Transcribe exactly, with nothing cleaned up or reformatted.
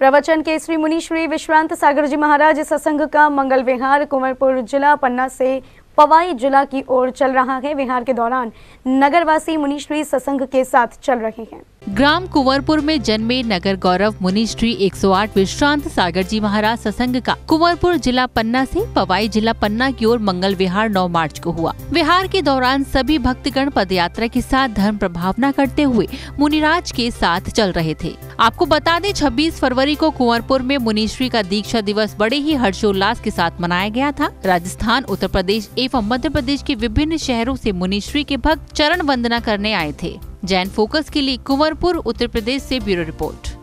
प्रवचन के श्री मुनि श्री विश्रांत सागर जी महाराज सत्संग का मंगल विहार कुंवरपुर जिला पन्ना से पवाई जिला की ओर चल रहा है। विहार के दौरान नगरवासी मुनि श्री सत्संग के साथ चल रहे हैं। ग्राम कुंवरपुर में जन्मे नगर गौरव मुनि श्री एक सौ आठ विश्रांत सागर जी महाराज सत्संग का कुंवरपुर जिला पन्ना से पवाई जिला पन्ना की ओर मंगल विहार नौ मार्च को हुआ। विहार के दौरान सभी भक्तगण पदयात्रा के साथ धर्म प्रभावना करते हुए मुनिराज के साथ चल रहे थे। आपको बता दें, छब्बीस फरवरी को कुंवरपुर में मुनिश्री का दीक्षा दिवस बड़े ही हर्षोल्लास के साथ मनाया गया था। राजस्थान, उत्तर प्रदेश एवं मध्य प्रदेश के विभिन्न शहरों से मुनिश्री के भक्त चरण वंदना करने आए थे। जैन फोकस के लिए कुंवरपुर उत्तर प्रदेश से ब्यूरो रिपोर्ट।